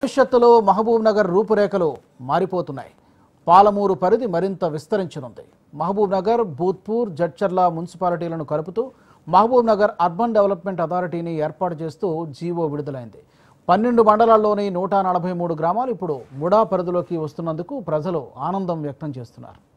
భవిష్యత్తులో మహబూబ్ నగర్ రూపురేఖలు మారిపోతున్నాయి. పాలమూరు పరిధి మరింత విస్తరించనుంది. మహబూబ్ నగర్, భూత్పూర్, జడ్చర్ల మున్సిపాలిటీలను కలుపుతూ మహబూబ్ నగర్ అర్బన్ డెవలప్మెంట్ అథారిటీని ఏర్పాటు చేస్తూ జీవో విడుదలైంది. 12 మండలాల్లోని 143 గ్రామాలు ఇప్పుడు ముడా పరిధిలోకి వస్తున్నందుకు ప్రజలు ఆనందం వ్యక్తం చేస్తున్నారు.